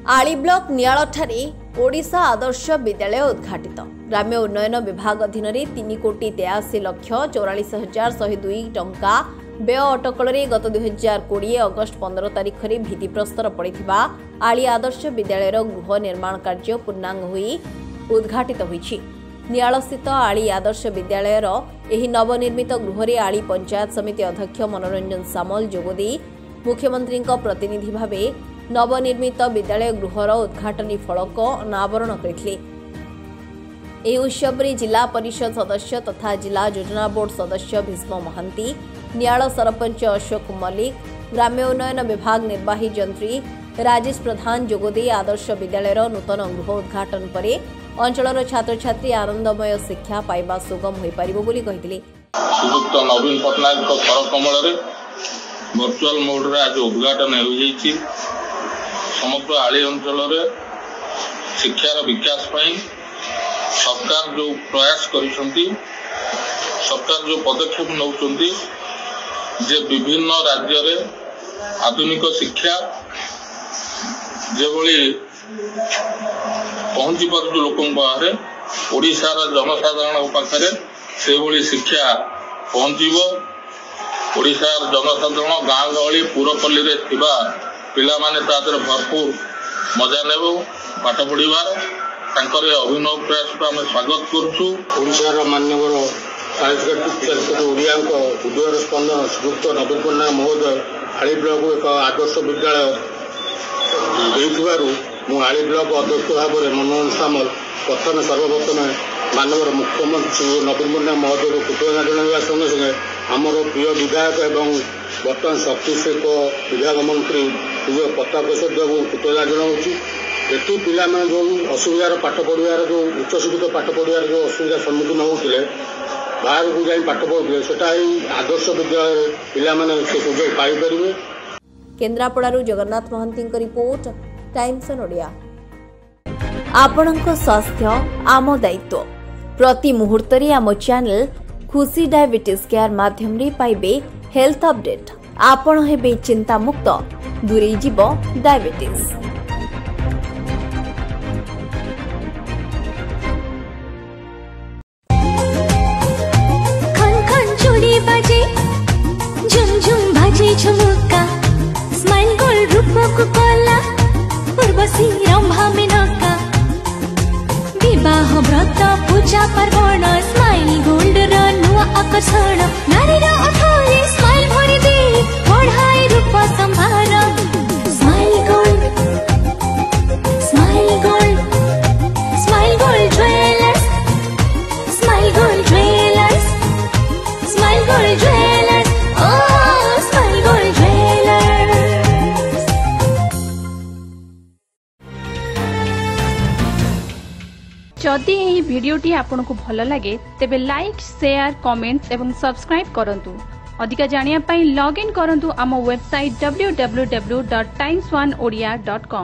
आली ब्लॉक नियालठारे ओडिशा आदर्श विद्यालय उद्घाटित। ग्राम्य उन्नयन विभाग अधीन 3,83,44,102 टंका व्यय अटकल गत 2020 अगस्ट 15 तारिख में भित्तिप्रस्तर पड़ा आली आदर्श विद्यालय गृह निर्माण कार्य पूर्णांग हुई उद्घाटित होईछि। नियालस्थित आली आदर्श विद्यालय एही नवनिर्मित गृह आली पंचायत समिति अध्यक्ष मनोरंजन सामल जोगदे मुख्यमंत्री प्रतिनिधि भाव नवनिर्मित विद्यालय गृहर उद्घाटनी फलक अनावरण करथिले। ଏହି ଉତ୍ସବରେ ଜିଲ୍ଲା ପରିଷଦ ସଦସ୍ୟ ତଥା ଜିଲ୍ଲା ଯୋଜନା ବୋର୍ଡ ସଦସ୍ୟ ଭୀଷ୍ମ ମହାନ୍ତି, ନିଆଳ ସରପଞ୍ଚ ଅଶୋକ ମଲ୍ଲିକ, ଗ୍ରାମ୍ୟ ଉନ୍ନୟନ ବିଭାଗ ନିର୍ବାହୀ ଯନ୍ତ୍ରୀ ରାଜେଶ ପ୍ରଧାନ ଯୋଗଦେଇ ଆଦର୍ଶ ବିଦ୍ୟାଳୟର ନୂତନ ଗୃହ ଉଦ୍ଘାଟନ ପରେ ଅଞ୍ଚଳର ଛାତ୍ରଛାତ୍ରୀ ଆନନ୍ଦମୟ ଶିକ୍ଷା ପାଇବା ସୁଗମ ହୋଇପାରିବ ବୋଲି କହିଥିଲେ। ଶ୍ରୀଯୁକ୍ତ ନବୀନ ପଟ୍ଟନାୟକଙ୍କ କର କମଳରେ ଭର୍ଚୁଆଲ ମୋଡରେ ଆଜି ଉଦ୍ଘାଟନ ହୋଇଯାଇଛି। समग्र आली अंचल शिक्षार विकास सरकार जो प्रयास करिसेंती, सरकार जो पदक्षेप नौचंती जे विभिन्न राज्य रे आधुनिक शिक्षा जेभली पहुंची पारुछ लोकन पाखरे ओडिशार जनसाधारण पाखरे से भली शिक्षा पहुंचीबो। ओडिशार जनसाधारण गाँ गहली पुरपल्ली रे थिबा पिला माने तादर भरपूर मजा नेबो पाठ पढ़िबार तांकर अभिनव प्रयास को आम स्वागत करूँ। ओडिशार मान्यवर साहित्यकार ओडिया उदयर स्पंदन श्रीयुक्त नवीन पट्टनायक महोदय आली ब्लॉक एक आदर्श विद्यालय मु आली ब्लॉक अध्यक्ष भाव में मनोरंजन सामल प्रथम सर्वप्रथम मानवर मुख्यमंत्री नवीन पट्टनायक महोदय को कृतज्ञता जणाइबा संगे संगे आमर प्रिय विधायक एवं बर्तमान शक्ति शिल्प विभाग मंत्री विजय प्रताप बाबू कृतज्ञता जनाऊँगी। एटी पिला जो असुविधार पाठ पढ़ार जो उच्चशिक्षित पाठ पढ़ार जो असुविधा सम्मुखीन होते बाहर को जाई पाठ पढ़ुते सेटा आदर्श विद्यालय पिला से सुजोग पाइपर। केन्द्रापड़ारू जगन्नाथ महांती रिपोर्ट, टाइम्स ओडिया। आपणक स्वास्थ्य आम दायित्व। प्रति मुहूर्त आम चैनल खुशी डायबिटीज केयर माध्यम पाइबे हेल्थ अपडेट। आपण हेबे चिंता मुक्त, दूरे जीव डायबिटीज। खन खन चूड़ी बाजे, झुम झुम बाजे झुमका, स्माइल गोल्ड रूप को कोला, उर्वशी रंभा मेनका, विवाह व्रत पूजा पर्वण, स्माइल गोल्ड रा नुआ आकर्षण, नारी रा अथारे स्माइल भरी दे बढ़ाए रूप संभार। Smile gold, smile gold, smile gold jewellers, smile gold jewellers, smile gold jewellers, ओ स्माइल गोल्ड ज्वेलर्स। जदि यही वीडियोटी आपंक भल लगे तेबे लाइक, शेयर, कमेंट्स एवं सब्सक्राइब करंतु। अधिका जानिया पाई लॉग इन करंतु आम वेबसाइट www.times1odia.com।